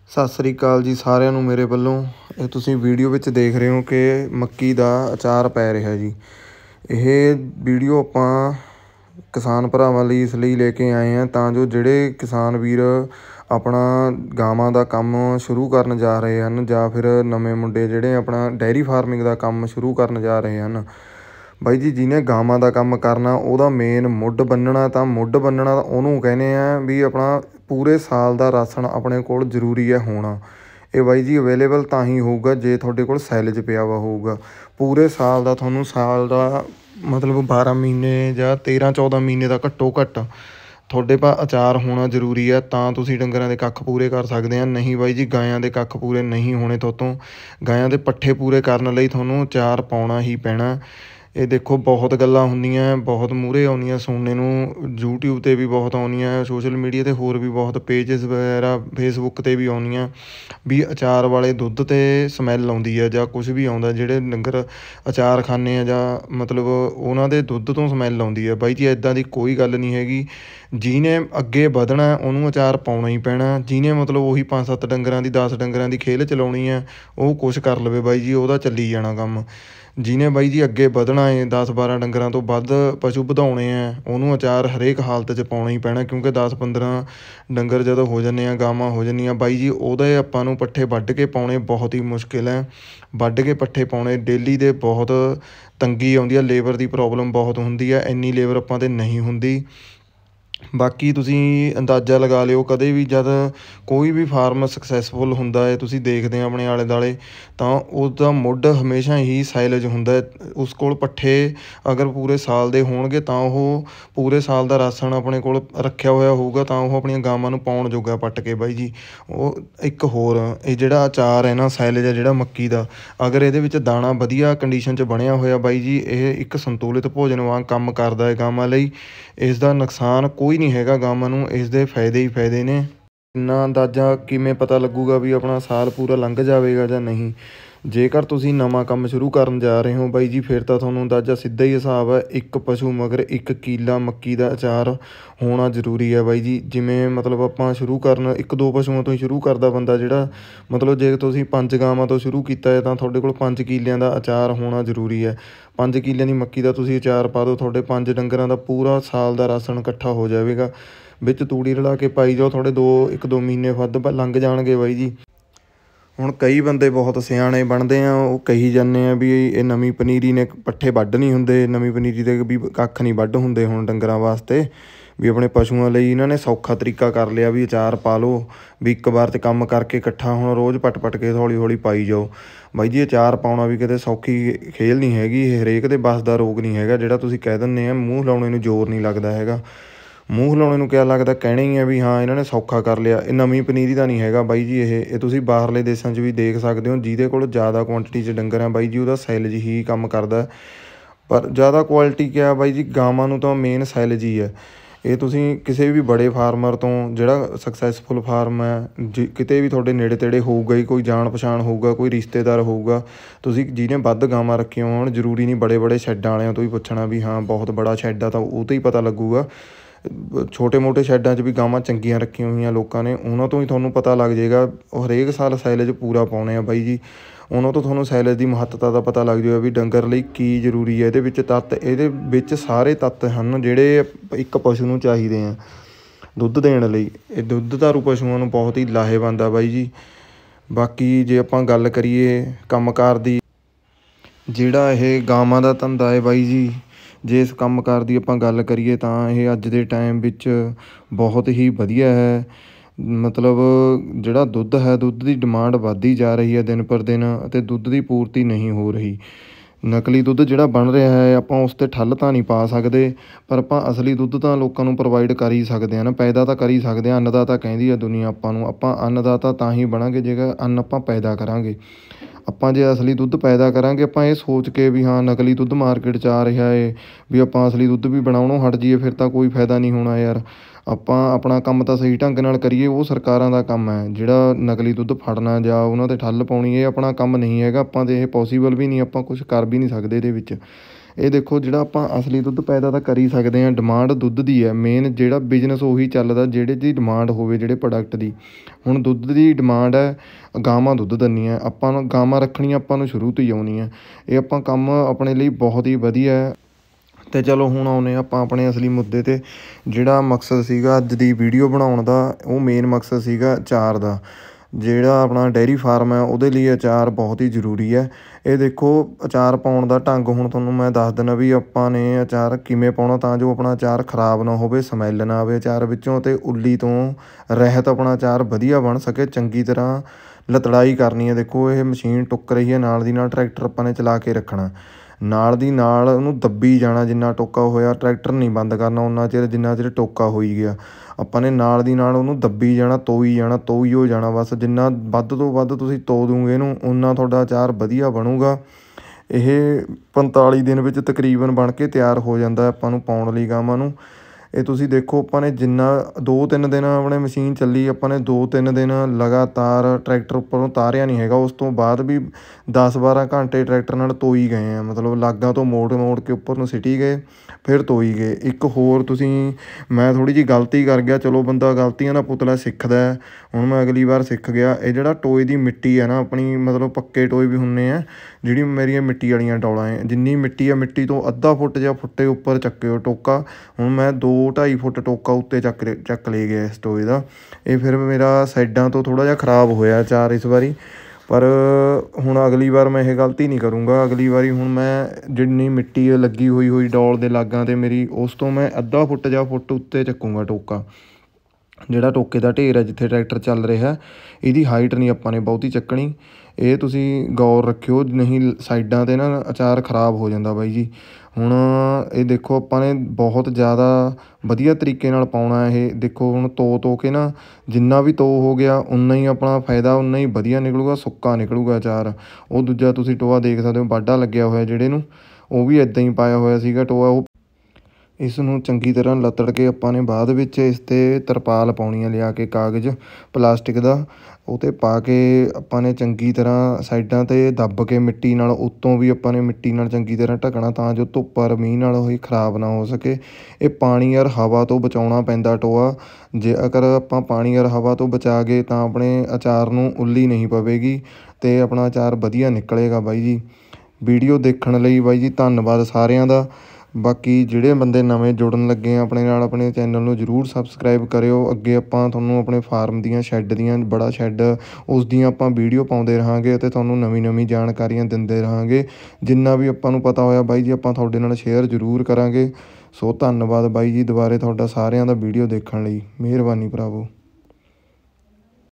ਸਤਿ ਸ੍ਰੀ ਅਕਾਲ ਜੀ ਸਾਰਿਆਂ ਨੂੰ ਮੇਰੇ ਵੱਲੋਂ। ਇਹ ਤੁਸੀਂ ਵੀਡੀਓ ਵਿੱਚ ਦੇਖ ਰਹੇ ਹੋ ਕਿ ਮੱਕੀ ਦਾ ਅਚਾਰ ਪੈ ਰਿਹਾ ਜੀ। ਇਹ ਵੀਡੀਓ ਆਪਾਂ ਕਿਸਾਨ ਭਰਾਵਾਂ ਲਈ ਇਸ ਲਈ ਲੈ ਕੇ ਆਏ ਹਾਂ ਤਾਂ ਜੋ ਜਿਹੜੇ ਕਿਸਾਨ ਵੀਰ ਆਪਣਾ ਗਾਵਾਂ ਦਾ ਕੰਮ ਸ਼ੁਰੂ ਕਰਨ ਜਾ ਰਹੇ ਹਨ ਜਾਂ ਫਿਰ ਨਵੇਂ ਮੁੰਡੇ ਜਿਹੜੇ ਆਪਣਾ ਡੇਅਰੀ ਫਾਰਮਿੰਗ ਦਾ ਕੰਮ ਸ਼ੁਰੂ ਕਰਨ ਜਾ ਰਹੇ ਹਨ। ਬਾਈ ਜੀ, ਜਿਹਨੇ ਗਾਵਾਂ ਦਾ ਕੰਮ ਕਰਨਾ ਉਹਦਾ ਮੇਨ ਮੁੱਢ ਬੰਨਣਾ, ਤਾਂ ਮੁੱਢ ਬੰਨਣਾ ਉਹਨੂੰ ਕਹਿੰਦੇ ਆ ਵੀ ਆਪਣਾ ਪੂਰੇ ਸਾਲ ਦਾ ਰਾਸ਼ਨ ਆਪਣੇ ਕੋਲ ਜ਼ਰੂਰੀ ਹੈ ਹੋਣਾ। ਇਹ ਬਾਈ ਜੀ ਅਵੇਲੇਬਲ ਤਾਂ ਹੀ ਹੋਊਗਾ ਜੇ ਤੁਹਾਡੇ ਕੋਲ ਸਾਈਲੇਜ ਪਿਆ ਵਾ ਹੋਊਗਾ। ਪੂਰੇ ਸਾਲ ਦਾ ਤੁਹਾਨੂੰ ਸਾਲ ਦਾ ਮਤਲਬ 12 ਮਹੀਨੇ ਜਾਂ 13-14 ਮਹੀਨੇ ਦਾ ਘੱਟੋ ਘੱਟ ਤੁਹਾਡੇ ਪਾ ਅਚਾਰ ਹੋਣਾ ਜ਼ਰੂਰੀ ਹੈ, ਤਾਂ ਤੁਸੀਂ ਡੰਗਰਾਂ ਦੇ ਕੱਖ ਪੂਰੇ ਕਰ ਸਕਦੇ ਆ। ਨਹੀਂ ਬਾਈ ਜੀ, ਗਾਇਆਂ ਦੇ ਕੱਖ ਪੂਰੇ ਨਹੀਂ ਹੋਣੇ ਤੁਹਾਤੋਂ। ਗਾਇਆਂ ਦੇ ਪੱਠੇ ਪੂਰੇ ਕਰਨ ਲਈ ਤੁਹਾਨੂੰ ਅਚਾਰ ਪਾਉਣਾ ਹੀ ਪੈਣਾ। ਇਹ ਦੇਖੋ, ਬਹੁਤ ਗੱਲਾਂ ਹੁੰਦੀਆਂ, ਬਹੁਤ ਮੂਹਰੇ ਆਉਂਦੀਆਂ ਸੁਣਨੇ ਨੂੰ, ਯੂਟਿਊਬ 'ਤੇ ਵੀ ਬਹੁਤ ਆਉਂਦੀਆਂ, ਸੋਸ਼ਲ ਮੀਡੀਆ 'ਤੇ ਹੋਰ ਵੀ ਬਹੁਤ ਪੇਜਸ ਵਗੈਰਾ ਫੇਸਬੁੱਕ 'ਤੇ ਵੀ ਆਉਂਦੀਆਂ ਵੀ ਅਚਾਰ ਵਾਲੇ ਦੁੱਧ 'ਤੇ ਸਮੈਲ ਆਉਂਦੀ ਹੈ ਜਾਂ ਕੁਛ ਵੀ ਆਉਂਦਾ। ਜਿਹੜੇ ਡੰਗਰ ਅਚਾਰ ਖਾਂਦੇ ਆ ਜਾਂ ਮਤਲਬ ਉਹਨਾਂ ਦੇ ਦੁੱਧ ਤੋਂ ਸਮੈਲ ਆਉਂਦੀ ਹੈ। ਬਾਈ ਜੀ ਇੱਦਾਂ ਦੀ ਕੋਈ ਗੱਲ ਨਹੀਂ ਹੈਗੀ। ਜਿਹਨੇ ਅੱਗੇ ਵਧਣਾ ਉਹਨੂੰ ਅਚਾਰ ਪਾਉਣਾ ਹੀ ਪੈਣਾ। ਜਿਹਨੇ ਮਤਲਬ ਉਹੀ 5-7 ਡੰਗਰਾਂ ਦੀ 10 ਡੰਗਰਾਂ ਦੀ ਖੇਲ ਚਲਾਉਣੀ ਹੈ ਉਹ ਕੁਛ ਕਰ ਲਵੇ ਬਾਈ ਜੀ, ਉਹਦਾ ਚੱਲੀ ਜਾਣਾ ਕੰਮ। ਜਿਹਨੇ ਬਾਈ ਜੀ ਅੱਗੇ ਵਧਣਾ ਹੈ 10-12 ਡੰਗਰਾਂ ਤੋਂ ਵੱਧ ਪਸ਼ੂ ਵਧਾਉਣੇ ਆ ਉਹਨੂੰ ਅਚਾਰ ਹਰੇਕ ਹਾਲਤ 'ਚ ਪਾਉਣਾ ਹੀ ਪੈਣਾ, ਕਿਉਂਕਿ 10-15 ਡੰਗਰ ਜਦੋਂ ਹੋ ਜਾਂਦੇ ਆ, ਗਾਵਾਂ ਹੋ ਜਾਂਦੀਆਂ ਬਾਈ ਜੀ, ਉਹਦੇ ਆਪਾਂ ਨੂੰ ਪੱਠੇ ਵੱਢ ਕੇ ਪਾਉਣੇ ਬਹੁਤ ਹੀ ਮੁਸ਼ਕਿਲ ਹੈ। ਵੱਢ ਕੇ ਪੱਠੇ ਪਾਉਣੇ ਡੇਲੀ ਦੇ ਬਹੁਤ ਤੰਗੀ ਆਉਂਦੀ ਹੈ, ਲੇਬਰ ਦੀ ਪ੍ਰੋਬਲਮ ਬਹੁਤ ਹੁੰਦੀ ਹੈ। ਇੰਨੀ ਲੇਬਰ ਆਪਾਂ 'ਤੇ ਨਹੀਂ ਹੁੰਦੀ। ਬਾਕੀ ਤੁਸੀਂ ਅੰਦਾਜ਼ਾ ਲਗਾ ਲਿਓ, ਕਦੇ ਵੀ ਜਦ ਕੋਈ ਵੀ ਫਾਰਮ ਸਕਸੈਸਫੁੱਲ ਹੁੰਦਾ ਹੈ, ਤੁਸੀਂ ਦੇਖਦੇ ਆ ਆਪਣੇ ਆਲੇ ਦੁਆਲੇ, ਤਾਂ ਉਹਦਾ ਮੁੱਢ ਹਮੇਸ਼ਾ ਹੀ ਸਾਈਲੇਜ ਹੁੰਦਾ ਹੈ। ਉਸ ਕੋਲ ਪੱਠੇ ਅਗਰ ਪੂਰੇ ਸਾਲ ਦੇ ਹੋਣਗੇ ਤਾਂ ਉਹ ਪੂਰੇ ਸਾਲ ਦਾ ਰਾਸ਼ਨ ਆਪਣੇ ਕੋਲ ਰੱਖਿਆ ਹੋਇਆ ਹੋਊਗਾ, ਤਾਂ ਉਹ ਆਪਣੀਆਂ ਗਾਵਾਂ ਨੂੰ ਪਾਉਣ ਜੋਗਾ ਪੱਟ ਕੇ ਬਾਈ ਜੀ। ਉਹ ਇੱਕ ਹੋਰ ਇਹ ਜਿਹੜਾ ਅਚਾਰ ਹੈ ਨਾ, ਸਾਈਲੇਜ ਹੈ ਜਿਹੜਾ ਮੱਕੀ ਦਾ, ਅਗਰ ਇਹਦੇ ਵਿੱਚ ਦਾਣਾ ਵਧੀਆ ਕੰਡੀਸ਼ਨ 'ਚ ਬਣਿਆ ਹੋਇਆ ਬਾਈ ਜੀ, ਇਹ ਇੱਕ ਸੰਤੁਲਿਤ ਭੋਜਨ ਵਾਂਗ ਕੰਮ ਕਰਦਾ ਹੈ ਗਾਵਾਂ ਲਈ। ਇਸ ਦਾ ਨੁਕਸਾਨ ਕੋਈ ਨਹੀਂ ਹੈਗਾ ਗਾਵਾਂ ਨੂੰ, ਇਸ ਦੇ ਫਾਇਦੇ ਹੀ ਫਾਇਦੇ ਨੇ। ਇੰਨਾ ਅੰਦਾਜ਼ਾ ਕਿਵੇਂ ਪਤਾ ਲੱਗੂਗਾ ਵੀ ਆਪਣਾ ਸਾਲ ਪੂਰਾ ਲੰਘ ਜਾਵੇਗਾ ਜਾਂ ਨਹੀਂ। ਜੇਕਰ ਤੁਸੀਂ ਨਵਾਂ ਕੰਮ ਸ਼ੁਰੂ ਕਰਨ ਜਾ ਰਹੇ ਹੋ ਬਾਈ ਜੀ, ਫਿਰ ਤਾਂ ਤੁਹਾਨੂੰ ਅੰਦਾਜ਼ਾ ਸਿੱਧਾ ਹੀ ਹਿਸਾਬ ਹੈ, ਇੱਕ ਪਸ਼ੂ ਮਗਰ 1 ਕਿੱਲਾ ਮੱਕੀ ਦਾ ਅਚਾਰ ਹੋਣਾ ਜ਼ਰੂਰੀ ਹੈ ਬਾਈ ਜੀ। ਜਿਵੇਂ ਮਤਲਬ ਆਪਾਂ ਸ਼ੁਰੂ ਕਰਨ 1-2 ਪਸ਼ੂਆਂ ਤੋਂ ਹੀ ਸ਼ੁਰੂ ਕਰਦਾ ਬੰਦਾ, ਜਿਹੜਾ ਮਤਲਬ ਜੇ ਤੁਸੀਂ 5 ਗਾਵਾਂ ਤੋਂ ਸ਼ੁਰੂ ਕੀਤਾ ਹੈ ਤਾਂ ਤੁਹਾਡੇ ਕੋਲ 5 ਕਿੱਲਿਆਂ ਦਾ ਅਚਾਰ ਹੋਣਾ ਜ਼ਰੂਰੀ ਹੈ। 5 ਕਿੱਲਿਆਂ ਦੀ ਮੱਕੀ ਦਾ ਤੁਸੀਂ ਅਚਾਰ ਪਾ ਦਿਓ, ਤੁਹਾਡੇ 5 ਡੰਗਰਾਂ ਦਾ ਪੂਰਾ ਸਾਲ ਦਾ ਰਾਸ਼ਨ ਇਕੱਠਾ ਹੋ ਜਾਵੇਗਾ। ਵਿੱਚ ਤੂੜੀ ਰਲਾ ਕੇ ਪਾਈ ਜਾਓ, ਤੁਹਾਡੇ 1-2 ਮਹੀਨੇ ਵੱਧ ਲੰਘ ਜਾਣਗੇ ਬਾਈ ਜੀ। ਹੁਣ ਕਈ ਬੰਦੇ ਬਹੁਤ ਸਿਆਣੇ ਬਣਦੇ ਆ, ਉਹ ਕਹੀ ਜਾਂਦੇ ਆ ਵੀ ਇਹ ਨਵੀਂ ਪਨੀਰੀ ਨੇ ਪੱਠੇ ਵੱਢ ਨਹੀਂ ਹੁੰਦੇ, ਨਵੀਂ ਪਨੀਰੀ ਦੇ ਵੀ ਕੱਖ ਨਹੀਂ ਵੱਢ ਹੁੰਦੇ ਹੁਣ ਡੰਗਰਾਂ ਵਾਸਤੇ, ਵੀ ਆਪਣੇ ਪਸ਼ੂਆਂ ਲਈ ਇਹਨਾਂ ਨੇ ਸੌਖਾ ਤਰੀਕਾ ਕਰ ਲਿਆ ਵੀ ਅਚਾਰ ਪਾ ਲਓ, ਵੀ ਇੱਕ ਵਾਰ 'ਤੇ ਕੰਮ ਕਰਕੇ ਇਕੱਠਾ ਹੁਣ ਰੋਜ਼ ਪੱਟ ਕੇ ਹੌਲੀ ਹੌਲੀ ਪਾਈ ਜਾਓ। ਬਾਈ ਜੀ ਅਚਾਰ ਪਾਉਣਾ ਵੀ ਕਿਤੇ ਸੌਖੀ ਖੇਲ ਨਹੀਂ ਹੈਗੀ, ਇਹ ਹਰੇਕ ਦੇ ਵੱਸ ਦਾ ਰੋਗ ਨਹੀਂ ਹੈਗਾ। ਜਿਹੜਾ ਤੁਸੀਂ ਕਹਿ ਦਿੰਦੇ ਆ ਮੂੰਹ ਲਾਉਣੇ ਨੂੰ ਜ਼ੋਰ ਨਹੀਂ ਲੱਗਦਾ ਹੈਗਾ, ਮੂੰਹ ਲਾਉਣੇ ਨੂੰ ਕਿਆ ਲੱਗਦਾ, ਕਹਿਣਾ ਹੀ ਆ ਵੀ ਹਾਂ ਇਹਨਾਂ ਨੇ ਸੌਖਾ ਕਰ ਲਿਆ। ਇਹ ਨਵੀਂ ਪਨੀਰੀ ਦਾ ਨਹੀਂ ਹੈਗਾ ਬਾਈ ਜੀ। ਇਹ ਤੁਸੀਂ ਬਾਹਰਲੇ ਦੇਸ਼ਾਂ 'ਚ ਵੀ ਦੇਖ ਸਕਦੇ ਹੋ, ਜਿਹਦੇ ਕੋਲ ਜ਼ਿਆਦਾ ਕੁਆਂਟਿਟੀ 'ਚ ਡੰਗਰ ਆ ਬਾਈ ਜੀ, ਉਹਦਾ ਸਾਈਲੇਜ ਹੀ ਕੰਮ ਕਰਦਾ। ਪਰ ਜ਼ਿਆਦਾ ਕੁਆਲਿਟੀ ਕਿਆ ਬਾਈ ਜੀ, ਗਾਵਾਂ ਨੂੰ ਤਾਂ ਮੇਨ ਸਾਈਲੇਜ ਹੀ ਹੈ। ਇਹ ਤੁਸੀਂ ਕਿਸੇ ਵੀ ਬੜੇ ਫਾਰਮਰ ਤੋਂ, ਜਿਹੜਾ ਸਕਸੈਸਫੁੱਲ ਫਾਰਮ ਹੈ, ਕਿਤੇ ਵੀ ਤੁਹਾਡੇ ਨੇੜੇ ਤੇੜੇ ਹੋਊਗਾ ਹੀ, ਕੋਈ ਜਾਣ ਪਛਾਣ ਹੋਊਗਾ, ਕੋਈ ਰਿਸ਼ਤੇਦਾਰ ਹੋਊਗਾ, ਤੁਸੀਂ ਜਿਹਨੇ ਵੱਧ ਗਾਵਾਂ ਰੱਖੀਆਂ ਹੋਣ, ਜ਼ਰੂਰੀ ਨਹੀਂ ਬੜੇ ਸ਼ੈੱਡਾਂ ਵਾਲਿਆਂ ਤੋਂ ਹੀ ਪੁੱਛਣਾ ਵੀ ਹਾਂ ਬਹੁਤ ਬੜਾ ਸ਼ੈੱਡ ਆ ਤਾਂ ਉਹ ਤੋਂ ਹੀ ਪਤਾ ਲੱਗੂਗਾ। ਛੋਟੇ ਮੋਟੇ ਸ਼ੈੱਡਾਂ 'ਚ ਵੀ ਗਾਵਾਂ ਚੰਗੀਆਂ ਰੱਖੀਆਂ ਹੋਈਆਂ ਲੋਕਾਂ ਨੇ, ਉਹਨਾਂ ਤੋਂ ਹੀ ਤੁਹਾਨੂੰ ਪਤਾ ਲੱਗ ਜਾਏਗਾ। ਉਹ ਹਰੇਕ ਸਾਲ ਸਾਈਲੇਜ ਪੂਰਾ ਪਾਉਣੇ ਆ ਬਾਈ ਜੀ, ਉਹਨਾਂ ਤੋਂ ਤੁਹਾਨੂੰ ਸਾਈਲੇਜ ਦੀ ਮਹੱਤਤਾ ਦਾ ਪਤਾ ਲੱਗ ਜਾਏਗਾ ਵੀ ਡੰਗਰ ਲਈ ਕੀ ਜ਼ਰੂਰੀ ਹੈ। ਇਹਦੇ ਵਿੱਚ ਤੱਤ, ਇਹਦੇ ਵਿੱਚ ਸਾਰੇ ਤੱਤ ਹਨ ਜਿਹੜੇ ਇੱਕ ਪਸ਼ੂ ਨੂੰ ਚਾਹੀਦੇ ਆ ਦੁੱਧ ਦੇਣ ਲਈ। ਇਹ ਦੁੱਧਧਾਰੂ ਪਸ਼ੂਆਂ ਨੂੰ ਬਹੁਤ ਹੀ ਲਾਹੇਵੰਦ ਆ ਬਾਈ ਜੀ। ਬਾਕੀ ਜੇ ਆਪਾਂ ਗੱਲ ਕਰੀਏ ਕੰਮਕਾਰ ਦੀ, ਜਿਹੜਾ ਇਹ ਗਾਵਾਂ ਦਾ ਧੰਦਾ ਹੈ ਬਾਈ ਜੀ, ਜੇ ਇਸ ਕੰਮਕਾਰ ਦੀ ਆਪਾਂ ਗੱਲ ਕਰੀਏ ਤਾਂ ਇਹ ਅੱਜ ਦੇ ਟਾਈਮ ਵਿੱਚ ਬਹੁਤ ਹੀ ਵਧੀਆ ਹੈ। ਮਤਲਬ ਜਿਹੜਾ ਦੁੱਧ ਹੈ, ਦੁੱਧ ਦੀ ਡਿਮਾਂਡ ਵੱਧਦੀ ਜਾ ਰਹੀ ਹੈ ਦਿਨ ਪਰ ਦਿਨ, ਅਤੇ ਦੁੱਧ ਦੀ ਪੂਰਤੀ ਨਹੀਂ ਹੋ ਰਹੀ। ਨਕਲੀ ਦੁੱਧ ਜਿਹੜਾ ਬਣ ਰਿਹਾ ਹੈ, ਆਪਾਂ ਉਸ 'ਤੇ ਠੱਲ ਤਾਂ ਨਹੀਂ ਪਾ ਸਕਦੇ, ਪਰ ਆਪਾਂ ਅਸਲੀ ਦੁੱਧ ਤਾਂ ਲੋਕਾਂ ਨੂੰ ਪ੍ਰੋਵਾਈਡ ਕਰ ਹੀ ਸਕਦੇ ਹਾਂ ਨਾ, ਪੈਦਾ ਤਾਂ ਕਰ ਹੀ ਸਕਦੇ ਹਾਂ। ਅੰਨਦਾਤਾ ਕਹਿੰਦੀ ਆ ਦੁਨੀਆ ਆਪਾਂ ਨੂੰ, ਆਪਾਂ ਅੰਨਦਾਤਾ ਤਾਂ ਹੀ ਬਣਾਂਗੇ ਜੇਕਰ ਅੰਨ ਆਪਾਂ ਪੈਦਾ ਕਰਾਂਗੇ। ਆਪਾਂ ਜੇ ਅਸਲੀ ਦੁੱਧ ਪੈਦਾ ਕਰਾਂਗੇ, ਆਪਾਂ ਇਹ ਸੋਚ ਕੇ ਵੀ ਹਾਂ ਨਕਲੀ ਦੁੱਧ ਮਾਰਕੀਟ 'ਚ ਆ ਰਿਹਾ ਹੈ ਵੀ ਆਪਾਂ ਅਸਲੀ ਦੁੱਧ ਵੀ ਬਣਾਉਣੋਂ ਹਟ ਜਾਈਏ, ਫਿਰ ਤਾਂ ਕੋਈ ਫਾਇਦਾ ਨਹੀਂ ਹੋਣਾ ਯਾਰ। ਆਪਾਂ ਆਪਣਾ ਕੰਮ ਤਾਂ ਸਹੀ ਢੰਗ ਨਾਲ ਕਰੀਏ, ਉਹ ਸਰਕਾਰਾਂ ਦਾ ਕੰਮ ਹੈ। ਜਿਹੜਾ ਨਕਲੀ ਦੁੱਧ ਫੜਨਾ ਜਾਂ ਉਹਨਾਂ 'ਤੇ ਠੱਲ ਪਾਉਣੀ, ਇਹ ਆਪਣਾ ਕੰਮ ਨਹੀਂ ਹੈਗਾ। ਆਪਾਂ 'ਤੇ ਇਹ ਪੋਸੀਬਲ ਵੀ ਨਹੀਂ, ਆਪਾਂ ਕੁਛ ਕਰ ਵੀ ਨਹੀਂ ਸਕਦੇ ਇਹਦੇ ਵਿੱਚ। ਇਹ ਦੇਖੋ ਜਿਹੜਾ ਆਪਾਂ ਅਸਲੀ ਦੁੱਧ ਪੈਦਾ ਤਾਂ ਕਰ ਹੀ ਸਕਦੇ ਹਾਂ, ਡਿਮਾਂਡ ਦੁੱਧ ਦੀ ਹੈ ਮੇਨ, ਜਿਹੜਾ ਬਿਜ਼ਨਸ ਉਹੀ ਚੱਲਦਾ ਜਿਹੜੇ ਦੀ ਡਿਮਾਂਡ ਹੋਵੇ, ਜਿਹੜੇ ਪ੍ਰੋਡਕਟ ਦੀ। ਹੁਣ ਦੁੱਧ ਦੀ ਡਿਮਾਂਡ ਹੈ, ਗਾਵਾਂ ਦੁੱਧ ਦਿੰਦੀਆਂ, ਆਪਾਂ ਨੂੰ ਗਾਵਾਂ ਰੱਖਣੀਆਂ ਆਪਾਂ ਨੂੰ ਸ਼ੁਰੂ ਤੋਂ ਹੀ ਆਉਣੀਆਂ। ਇਹ ਆਪਾਂ ਕੰਮ ਆਪਣੇ ਲਈ ਬਹੁਤ ਹੀ ਵਧੀਆ ਹੈ। ਅਤੇ ਚਲੋ ਹੁਣ ਆਉਂਦੇ ਆਪਾਂ ਆਪਣੇ ਅਸਲੀ ਮੁੱਦੇ 'ਤੇ। ਜਿਹੜਾ ਮਕਸਦ ਸੀਗਾ ਅੱਜ ਦੀ ਵੀਡੀਓ ਬਣਾਉਣ ਦਾ, ਉਹ ਮੇਨ ਮਕਸਦ ਸੀਗਾ ਅਚਾਰ ਦਾ। ਜਿਹੜਾ ਆਪਣਾ ਡੇਅਰੀ ਫਾਰਮ ਹੈ ਉਹਦੇ ਲਈ ਅਚਾਰ ਬਹੁਤ ਹੀ ਜ਼ਰੂਰੀ ਹੈ। ਇਹ ਦੇਖੋ ਅਚਾਰ ਪਾਉਣ ਦਾ ਢੰਗ ਹੁਣ ਤੁਹਾਨੂੰ ਮੈਂ ਦੱਸ ਦਿੰਦਾ ਵੀ ਆਪਾਂ ਨੇ ਅਚਾਰ ਕਿਵੇਂ ਪਾਉਣਾ ਤਾਂ ਜੋ ਆਪਣਾ ਅਚਾਰ ਖ਼ਰਾਬ ਨਾ ਹੋਵੇ, ਸਮੈਲ ਨਾ ਆਵੇ ਅਚਾਰ ਵਿੱਚੋਂ, ਅਤੇ ਉੱਲੀ ਤੋਂ ਰਹਿਤ ਆਪਣਾ ਅਚਾਰ ਵਧੀਆ ਬਣ ਸਕੇ। ਚੰਗੀ ਤਰ੍ਹਾਂ ਲਤੜਾਈ ਕਰਨੀ ਹੈ। ਦੇਖੋ ਇਹ ਮਸ਼ੀਨ ਟੁੱਕ ਰਹੀ ਹੈ, ਨਾਲ ਦੀ ਨਾਲ ਟਰੈਕਟਰ ਆਪਾਂ ਨੇ ਚਲਾ ਕੇ ਰੱਖਣਾ, ਨਾਲ ਦੀ ਨਾਲ ਉਹਨੂੰ ਦੱਬੀ ਜਾਣਾ। ਜਿੰਨਾ ਟੋਕਾ ਹੋਇਆ ਟਰੈਕਟਰ ਨਹੀਂ ਬੰਦ ਕਰਨਾ ਉਨਾ ਚਿਰ ਜਿੰਨਾ ਚਿਰ ਟੋਕਾ ਹੋਈ ਗਿਆ। ਆਪਾਂ ਨੇ ਨਾਲ ਦੀ ਨਾਲ ਉਹਨੂੰ ਦੱਬੀ ਜਾਣਾ, ਤੋਈ ਜਾਣਾ, ਤੋਈ ਹੋ ਜਾਣਾ ਬਸ। ਜਿੰਨਾ ਵੱਧ ਤੋਂ ਵੱਧ ਤੁਸੀਂ ਤੋ ਦੂੰਗੇ ਇਹਨੂੰ, ਓਨਾ ਤੁਹਾਡਾ ਅਚਾਰ ਵਧੀਆ ਬਣੂਗਾ। ਇਹ 45 ਦਿਨ ਵਿੱਚ ਤਕਰੀਬਨ ਬਣ ਕੇ ਤਿਆਰ ਹੋ ਜਾਂਦਾ ਆਪਾਂ ਨੂੰ ਪਾਉਣ ਲਈ ਗਾਵਾਂ ਨੂੰ। ਇਹ ਤੁਸੀਂ ਦੇਖੋ ਆਪਾਂ ਨੇ ਜਿੰਨਾ 2-3 ਦਿਨ ਆਪਣੇ ਮਸ਼ੀਨ ਚੱਲੀ, ਆਪਾਂ ਨੇ 2-3 ਦਿਨ ਲਗਾਤਾਰ ਟਰੈਕਟਰ ਉੱਪਰੋਂ ਉਤਾਰਿਆ ਨਹੀਂ ਹੈਗਾ। ਉਸ ਤੋਂ ਬਾਅਦ ਵੀ 10-12 ਘੰਟੇ ਟਰੈਕਟਰ ਨਾਲ ਤੋਈ ਗਏ ਆ, ਮਤਲਬ ਲਾਗਾਂ ਤੋਂ ਮੋੜ ਕੇ ਉੱਪਰ ਨੂੰ ਸਿੱਟੀ ਗਏ, ਫਿਰ ਤੋਈ ਗਏ। ਇੱਕ ਹੋਰ ਮੈਂ ਥੋੜ੍ਹੀ ਜਿਹੀ ਗਲਤੀ ਕਰ ਗਿਆ, ਚਲੋ ਬੰਦਾ ਗਲਤੀਆਂ ਦਾ ਪੁਤਲਾ ਸਿੱਖਦਾ। ਹੁਣ ਮੈਂ ਅਗਲੀ ਵਾਰ ਸਿੱਖ ਗਿਆ। ਇਹ ਜਿਹੜਾ ਟੋਏ ਦੀ ਮਿੱਟੀ ਹੈ ਨਾ ਆਪਣੀ, ਮਤਲਬ ਪੱਕੇ ਟੋਏ ਵੀ ਹੁੰਦੇ ਆ, ਜਿਹੜੀ ਮੇਰੀਆਂ ਮਿੱਟੀ ਵਾਲੀਆਂ ਡੌਲਾਂ ਹੈ, ਜਿੰਨੀ ਮਿੱਟੀ ਆ ਮਿੱਟੀ ਤੋਂ ਅੱਧਾ ਫੁੱਟ ਜਾਂ ਫੁੱਟੇ ਉੱਪਰ ਚੱਕਿਓ ਟੋਕਾ। ਹੁਣ ਮੈਂ 2-2.5 ਫੁੱਟ ਟੋਕਾ ਉੱਤੇ ਚੱਕ ਲੈ ਗਿਆ ਇਸ ਟੋਏ ਦਾ। ਇਹ ਫਿਰ ਮੇਰਾ ਸਾਈਡਾਂ ਤੋਂ ਥੋੜ੍ਹਾ ਜਿਹਾ ਖ਼ਰਾਬ ਹੋਇਆ ਅਚਾਰ ਇਸ ਵਾਰੀ, ਪਰ ਹੁਣ ਅਗਲੀ ਵਾਰ ਮੈਂ ਇਹ ਗਲਤੀ ਨਹੀਂ ਕਰੂੰਗਾ। ਅਗਲੀ ਵਾਰੀ ਹੁਣ ਮੈਂ ਜਿੰਨੀ ਮਿੱਟੀ ਲੱਗੀ ਹੋਈ ਡੋਲ ਦੇ ਲਾਗਾਂ 'ਤੇ ਮੇਰੀ, ਉਸ ਤੋਂ ਮੈਂ ਅੱਧਾ ਫੁੱਟ ਜਾਂ ਫੁੱਟ ਉੱਤੇ ਚੱਕੂੰਗਾ ਟੋਕਾ। ਜਿਹੜਾ ਟੋਕੇ ਦਾ ਢੇਰ ਹੈ ਜਿੱਥੇ ਟਰੈਕਟਰ ਚੱਲ ਰਿਹਾ, ਇਹਦੀ ਹਾਈਟ ਨਹੀਂ ਆਪਾਂ ਨੇ ਬਹੁਤੀ ਚੱਕਣੀ। ਇਹ ਤੁਸੀਂ ਗੌਰ ਰੱਖਿਓ, ਨਹੀਂ ਸਾਈਡਾਂ 'ਤੇ ਨਾ ਅਚਾਰ ਖ਼ਰਾਬ ਹੋ ਜਾਂਦਾ ਬਾਈ ਜੀ। ਹੁਣ ਇਹ ਦੇਖੋ ਆਪਾਂ ਨੇ ਬਹੁਤ ਜ਼ਿਆਦਾ ਵਧੀਆ ਤਰੀਕੇ ਨਾਲ ਪਾਉਣਾ। ਇਹ ਦੇਖੋ ਹੁਣ ਧੋ ਕੇ ਨਾ, ਜਿੰਨਾ ਵੀ ਧੋ ਹੋ ਗਿਆ ਉਨਾ ਹੀ ਆਪਣਾ ਫਾਇਦਾ, ਉਨਾ ਹੀ ਵਧੀਆ ਨਿਕਲੂਗਾ, ਸੁੱਕਾ ਨਿਕਲੂਗਾ ਅਚਾਰ। ਉਹ ਦੂਜਾ ਤੁਸੀਂ ਟੋਆ ਦੇਖ ਸਕਦੇ ਹੋ, ਵਾਢਾ ਲੱਗਿਆ ਹੋਇਆ ਜਿਹੜੇ ਨੂੰ, ਉਹ ਵੀ ਇੱਦਾਂ ਹੀ ਪਾਇਆ ਹੋਇਆ ਸੀਗਾ ਟੋਆ। ਉਹ ਇਸ ਨੂੰ ਚੰਗੀ ਤਰ੍ਹਾਂ ਲੱਤੜ ਕੇ ਆਪਾਂ ਨੇ ਬਾਅਦ ਵਿੱਚ ਇਸ 'ਤੇ ਤਰਪਾਲ ਪਾਉਣੀ ਹੈ ਲਿਆ ਕੇ, ਕਾਗਜ਼ ਪਲਾਸਟਿਕ ਦਾ। ਉਹ 'ਤੇ ਪਾ ਕੇ ਆਪਾਂ ਨੇ ਚੰਗੀ ਤਰ੍ਹਾਂ ਸਾਈਡਾਂ 'ਤੇ ਦੱਬ ਕੇ ਮਿੱਟੀ ਨਾਲ, ਉੱਤੋਂ ਵੀ ਆਪਾਂ ਨੇ ਮਿੱਟੀ ਨਾਲ ਚੰਗੀ ਤਰ੍ਹਾਂ ਢੱਕਣਾ ਤਾਂ ਜੋ ਧੁੱਪ ਔਰ ਮੀਂਹ ਨਾਲ ਉਹ ਖ਼ਰਾਬ ਨਾ ਹੋ ਸਕੇ। ਇਹ ਪਾਣੀ ਔਰ ਹਵਾ ਤੋਂ ਬਚਾਉਣਾ ਪੈਂਦਾ ਟੋਆ। ਜੇ ਅਗਰ ਆਪਾਂ ਪਾਣੀ ਔਰ ਹਵਾ ਤੋਂ ਬਚਾ ਗਏ ਤਾਂ ਆਪਣੇ ਅਚਾਰ ਨੂੰ ਉੱਲੀ ਨਹੀਂ ਪਵੇਗੀ ਅਤੇ ਆਪਣਾ ਅਚਾਰ ਵਧੀਆ ਨਿਕਲੇਗਾ ਬਾਈ ਜੀ। ਵੀਡੀਓ ਦੇਖਣ ਲਈ ਬਾਈ ਜੀ ਧੰਨਵਾਦ ਸਾਰਿਆਂ ਦਾ। ਬਾਕੀ ਜਿਹੜੇ ਬੰਦੇ ਨਵੇਂ ਜੁੜਨ ਲੱਗੇ ਆ ਆਪਣੇ ਨਾਲ, ਆਪਣੇ ਚੈਨਲ ਨੂੰ ਜ਼ਰੂਰ ਸਬਸਕ੍ਰਾਈਬ ਕਰਿਓ। ਅੱਗੇ ਆਪਾਂ ਤੁਹਾਨੂੰ ਆਪਣੇ ਫਾਰਮ ਦੀਆਂ, ਸ਼ੈੱਡ ਦੀਆਂ, ਬੜਾ ਸ਼ੈੱਡ, ਉਸ ਦੀਆਂ ਆਪਾਂ ਵੀਡੀਓ ਪਾਉਂਦੇ ਰਹਾਂਗੇ ਅਤੇ ਤੁਹਾਨੂੰ ਨਵੀਂ ਜਾਣਕਾਰੀਆਂ ਦਿੰਦੇ ਰਹਾਂਗੇ। ਜਿੰਨਾ ਵੀ ਆਪਾਂ ਨੂੰ ਪਤਾ ਹੋਇਆ ਬਾਈ ਜੀ ਆਪਾਂ ਤੁਹਾਡੇ ਨਾਲ ਸ਼ੇਅਰ ਜ਼ਰੂਰ ਕਰਾਂਗੇ। ਸੋ ਧੰਨਵਾਦ ਬਾਈ ਜੀ ਦੁਬਾਰੇ ਤੁਹਾਡਾ ਸਾਰਿਆਂ ਦਾ ਵੀਡੀਓ ਦੇਖਣ ਲਈ। ਮਿਹਰਬਾਨੀ ਭਰਾਵੋ।